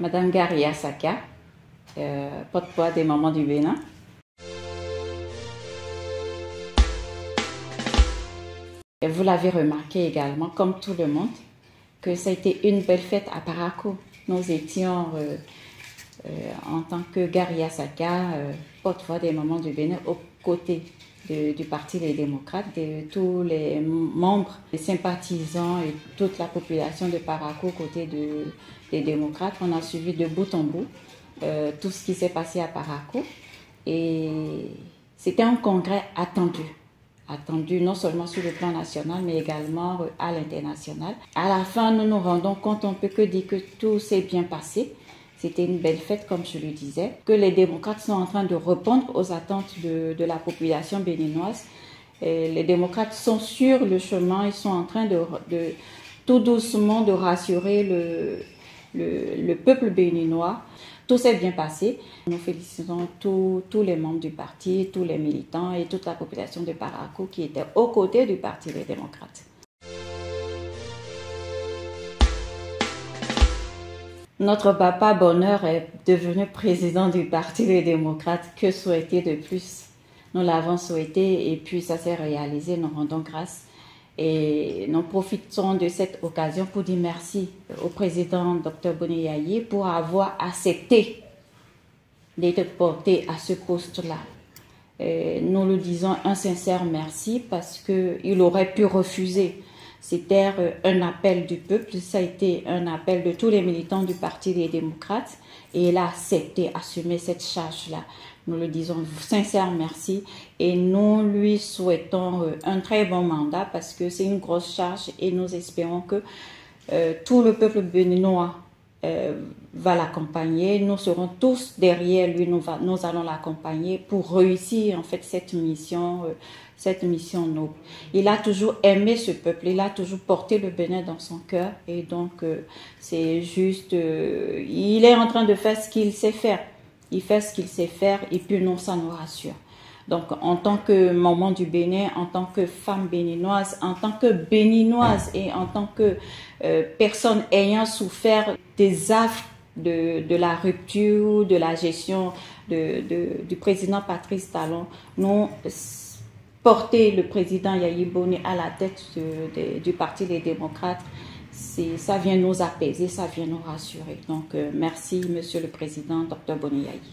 Madame Garia Saka, porte-voix des Mamans du Bénin. Et vous l'avez remarqué également, comme tout le monde, que ça a été une belle fête à Parakou. Nous étions en tant que Garia Saka, porte-voix des Mamans du Bénin, aux côtés du Parti des démocrates, de tous les membres, les sympathisants et toute la population de Parakou aux côtés des démocrates. On a suivi de bout en bout tout ce qui s'est passé à Parakou. Et c'était un congrès attendu non seulement sur le plan national, mais également à l'international. À la fin, nous nous rendons compte, on ne peut que dire que tout s'est bien passé. C'était une belle fête, comme je le disais, que les démocrates sont en train de répondre aux attentes de la population béninoise. Et les démocrates sont sur le chemin, ils sont en train de tout doucement de rassurer le peuple béninois. Tout s'est bien passé. Nous félicitons tous les membres du parti, tous les militants et toute la population de Parakou qui était aux côtés du Parti des démocrates. Notre papa Bonheur est devenu président du Parti des démocrates. Que souhaiter de plus? Nous l'avons souhaité et puis ça s'est réalisé. Nous rendons grâce et nous profitons de cette occasion pour dire merci au président Dr Boni Yayi pour avoir accepté d'être porté à ce poste-là. Nous lui disons un sincère merci parce qu'il aurait pu refuser. C'était un appel du peuple, ça a été un appel de tous les militants du Parti des démocrates et il a accepté, assumé cette charge-là. Nous le disons sincère merci et nous lui souhaitons un très bon mandat parce que c'est une grosse charge et nous espérons que tout le peuple béninois va l'accompagner. Nous serons tous derrière lui, nous allons l'accompagner pour réussir en fait cette mission noble. Il a toujours aimé ce peuple, il a toujours porté le Bénin dans son cœur et donc c'est juste, il est en train de faire ce qu'il sait faire. Il fait ce qu'il sait faire et puis nous, ça nous rassure. Donc en tant que maman du Bénin, en tant que femme béninoise, en tant que béninoise et en tant que personne ayant souffert des affres de la rupture, de la gestion du président Patrice Talon, nous porter le président Yayi Boni à la tête du Parti des démocrates, ça vient nous apaiser, ça vient nous rassurer. Donc merci Monsieur le Président Dr Boni Yayi.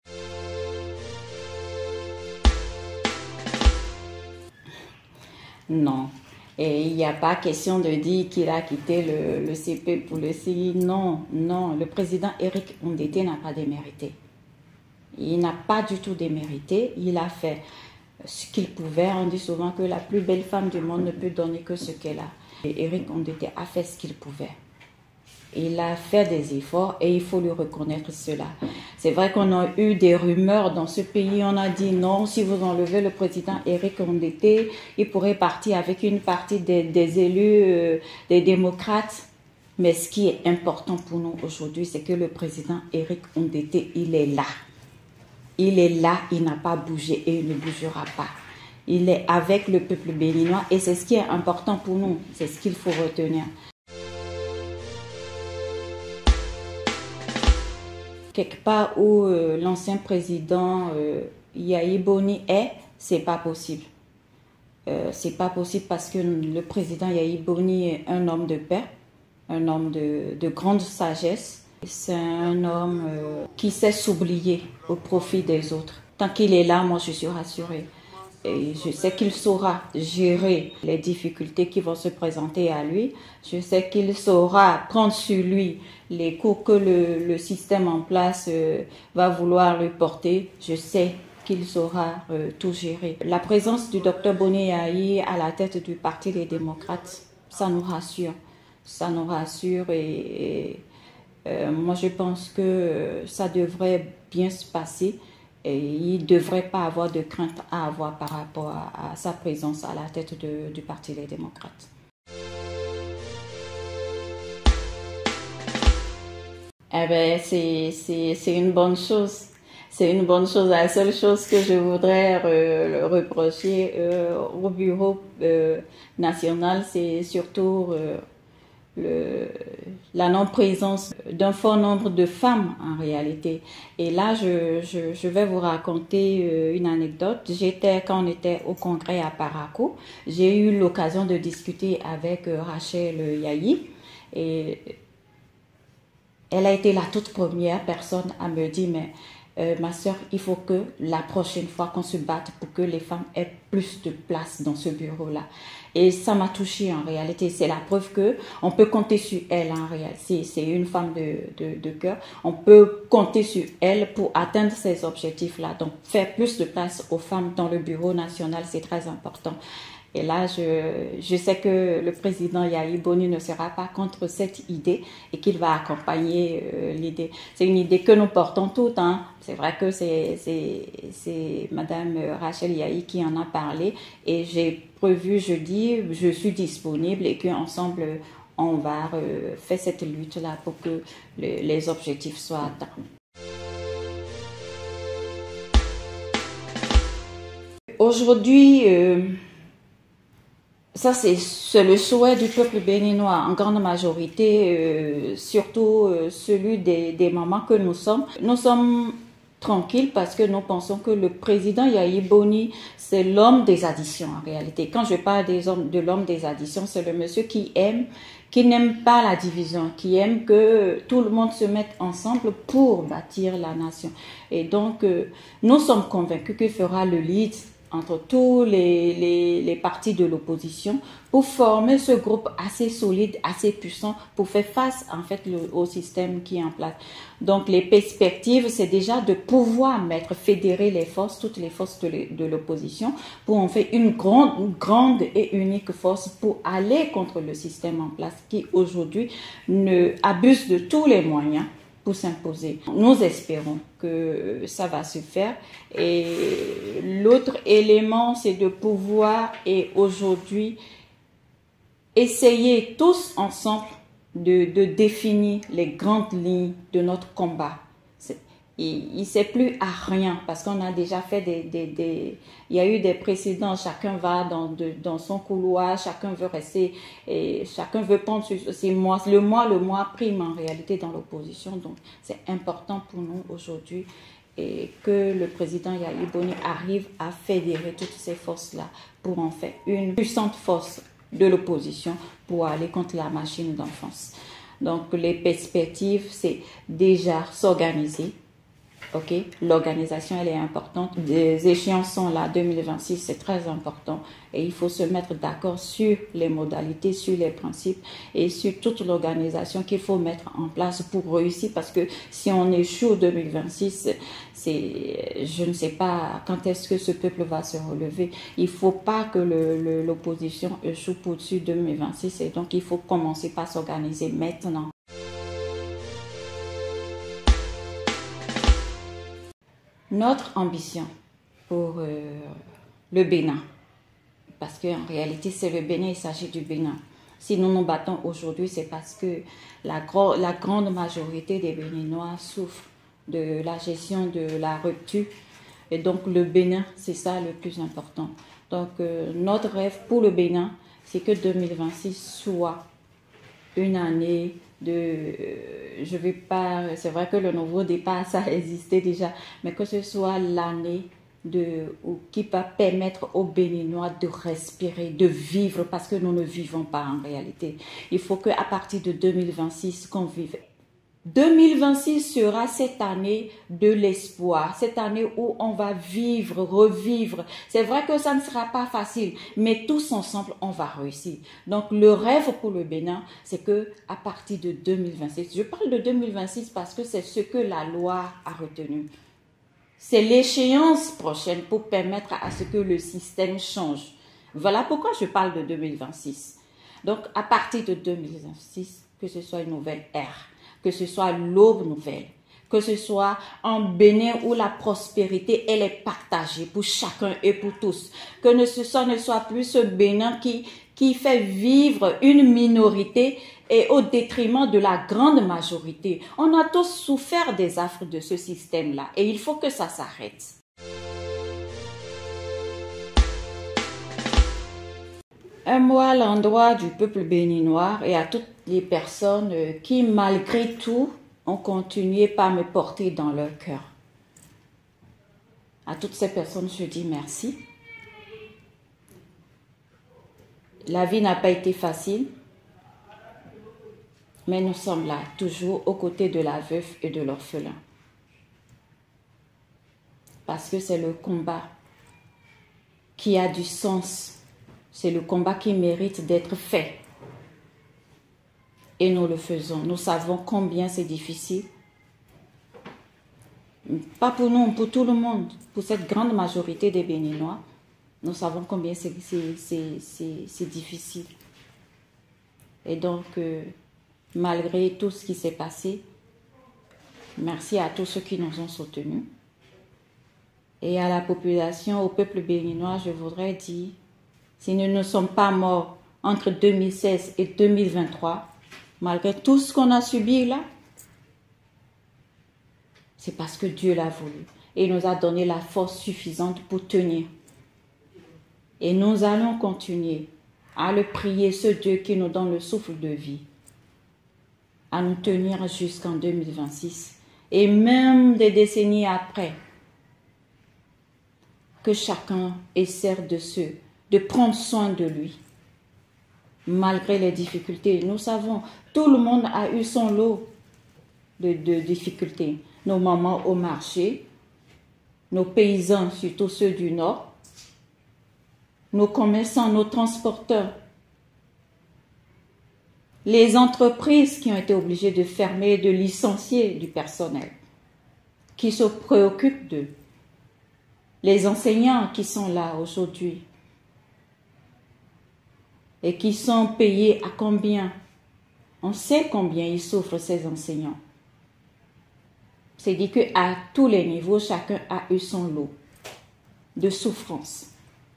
Non, et il n'y a pas question de dire qu'il a quitté le CP pour le CI. Non, le président Eric Ondete n'a pas démérité. Il n'a pas du tout démérité. Il a fait ce qu'il pouvait. On dit souvent que la plus belle femme du monde ne peut donner que ce qu'elle a. Et Eric Ondete a fait ce qu'il pouvait. Il a fait des efforts et il faut lui reconnaître cela. C'est vrai qu'on a eu des rumeurs dans ce pays. On a dit non, si vous enlevez le président Eric Ondete, il pourrait partir avec une partie des élus, des démocrates. Mais ce qui est important pour nous aujourd'hui, c'est que le président Eric Ondete, il est là. Il est là, il n'a pas bougé et il ne bougera pas. Il est avec le peuple béninois et c'est ce qui est important pour nous. C'est ce qu'il faut retenir. Quelque part où l'ancien président Yayi Boni est, c'est pas possible. C'est pas possible parce que le président Yayi Boni est un homme de paix, un homme de grande sagesse. C'est un homme qui sait s'oublier au profit des autres. Tant qu'il est là, moi je suis rassurée. Et je sais qu'il saura gérer les difficultés qui vont se présenter à lui. Je sais qu'il saura prendre sur lui les coups que le système en place va vouloir lui porter. Je sais qu'il saura tout gérer. La présence du docteur Boni Yayi à la tête du Parti des démocrates, ça nous rassure. Ça nous rassure et moi je pense que ça devrait bien se passer. Et il ne devrait pas avoir de crainte à avoir par rapport à sa présence à la tête du Parti des démocrates. Eh bien, c'est une bonne chose. C'est une bonne chose. La seule chose que je voudrais reprocher au bureau national, c'est surtout la non-présence d'un fort nombre de femmes en réalité. Et là, je vais vous raconter une anecdote. Quand on était au congrès à Parakou, j'ai eu l'occasion de discuter avec Rachel Yahi et elle a été la toute première personne à me dire, mais ma soeur, il faut que la prochaine fois qu'on se batte pour que les femmes aient plus de place dans ce bureau-là. Et ça m'a touchée en réalité. C'est la preuve que on peut compter sur elle en réalité. C'est une femme de cœur. On peut compter sur elle pour atteindre ces objectifs-là. Donc, faire plus de place aux femmes dans le bureau national, c'est très important. Et là, je sais que le président Yahi Boni ne sera pas contre cette idée et qu'il va accompagner l'idée. C'est une idée que nous portons toutes. Hein. C'est vrai que c'est Madame Rachel Yahi qui en a parlé et j'ai prévu jeudi, je suis disponible et qu'ensemble, on va faire cette lutte-là pour que les objectifs soient atteints. Aujourd'hui, ça, c'est le souhait du peuple béninois, en grande majorité, surtout celui des mamans que nous sommes. Nous sommes tranquilles parce que nous pensons que le président Yahi Boni, c'est l'homme des additions en réalité. Quand je parle de l'homme des additions, c'est le monsieur qui n'aime pas la division, qui aime que tout le monde se mette ensemble pour bâtir la nation. Et donc, nous sommes convaincus qu'il fera le lead entre tous les partis de l'opposition pour former ce groupe assez solide, assez puissant pour faire face en fait au système qui est en place. Donc les perspectives, c'est déjà de pouvoir fédérer les forces, toutes les forces de l'opposition pour en faire une grande et unique force pour aller contre le système en place qui aujourd'hui abuse de tous les moyens pour s'imposer. Nous espérons que ça va se faire. Et l'autre élément, c'est de pouvoir et aujourd'hui essayer tous ensemble de définir les grandes lignes de notre combat. Il ne sert plus à rien parce qu'on a déjà fait il y a eu des précédents, chacun va dans son couloir, chacun veut rester et chacun veut prendre le moi prime en réalité dans l'opposition. Donc c'est important pour nous aujourd'hui et que le président Yahi Boni arrive à fédérer toutes ces forces-là pour en faire une puissante force de l'opposition pour aller contre la machine d'enfance. Donc les perspectives, c'est déjà s'organiser. Ok, l'organisation elle est importante. Les échéances sont là, 2026, c'est très important et il faut se mettre d'accord sur les modalités, sur les principes et sur toute l'organisation qu'il faut mettre en place pour réussir parce que si on échoue en 2026, je ne sais pas quand est-ce que ce peuple va se relever. Il ne faut pas que l'opposition échoue pour-dessus 2026 et donc il faut commencer par s'organiser maintenant. Notre ambition pour le Bénin, parce qu'en réalité c'est le Bénin, il s'agit du Bénin. Si nous nous battons aujourd'hui, c'est parce que la grande majorité des Béninois souffrent de la gestion de la rupture. Et donc le Bénin, c'est ça le plus important. Donc notre rêve pour le Bénin, c'est que 2026 soit une année c'est vrai que le nouveau départ, ça existait déjà, mais que ce soit l'année qui va permettre aux Béninois de respirer, de vivre, parce que nous ne vivons pas en réalité. Il faut qu'à partir de 2026, qu'on vive. 2026 sera cette année de l'espoir, cette année où on va vivre, revivre. C'est vrai que ça ne sera pas facile, mais tous ensemble, on va réussir. Donc, le rêve pour le Bénin, c'est que à partir de 2026, je parle de 2026 parce que c'est ce que la loi a retenu. C'est l'échéance prochaine pour permettre à ce que le système change. Voilà pourquoi je parle de 2026. Donc, à partir de 2026, que ce soit une nouvelle ère, que ce soit l'aube nouvelle, que ce soit un Bénin où la prospérité, elle est partagée pour chacun et pour tous. Que ce ne soit plus ce Bénin qui fait vivre une minorité et au détriment de la grande majorité. On a tous souffert des affres de ce système-là et il faut que ça s'arrête. Un mot à l'endroit du peuple béninois et à toute les personnes qui, malgré tout, ont continué par me porter dans leur cœur. À toutes ces personnes, je dis merci. La vie n'a pas été facile, mais nous sommes là, toujours aux côtés de la veuve et de l'orphelin. Parce que c'est le combat qui a du sens. C'est le combat qui mérite d'être fait. Et nous le faisons. Nous savons combien c'est difficile. Pas pour nous, pour tout le monde. Pour cette grande majorité des Béninois, nous savons combien c'est difficile. Et donc, malgré tout ce qui s'est passé, merci à tous ceux qui nous ont soutenus. Et à la population, au peuple béninois, je voudrais dire, si nous ne sommes pas morts entre 2016 et 2023, malgré tout ce qu'on a subi là, c'est parce que Dieu l'a voulu. Et il nous a donné la force suffisante pour tenir. Et nous allons continuer à le prier, ce Dieu qui nous donne le souffle de vie, à nous tenir jusqu'en 2026. Et même des décennies après, que chacun essaie de prendre soin de lui. Malgré les difficultés, nous savons, tout le monde a eu son lot de difficultés. Nos mamans au marché, nos paysans, surtout ceux du Nord, nos commerçants, nos transporteurs, les entreprises qui ont été obligées de fermer, de licencier du personnel, qui se préoccupent d'eux, les enseignants qui sont là aujourd'hui et qui sont payés à combien? On sait combien ils souffrent, ces enseignants. C'est dit qu'à tous les niveaux, chacun a eu son lot de souffrance.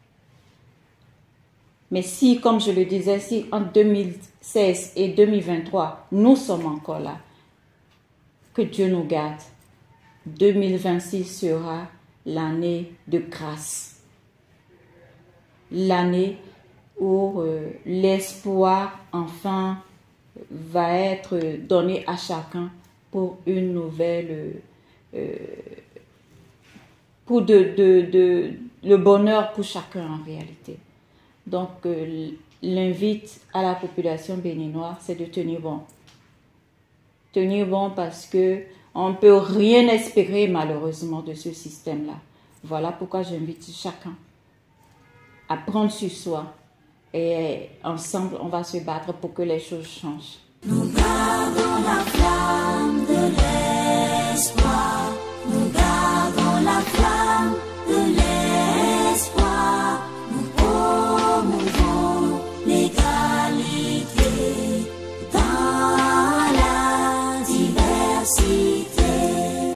Mais si, comme je le disais, si en 2016 et 2023, nous sommes encore là, que Dieu nous garde, 2026 sera l'année de grâce. L'année où l'espoir, enfin, va être donné à chacun pour une nouvelle, pour le bonheur pour chacun en réalité. Donc, l'invite à la population béninoise, c'est de tenir bon. Tenir bon parce que on ne peut rien espérer malheureusement de ce système-là. Voilà pourquoi j'invite chacun à prendre sur soi et ensemble, on va se battre pour que les choses changent.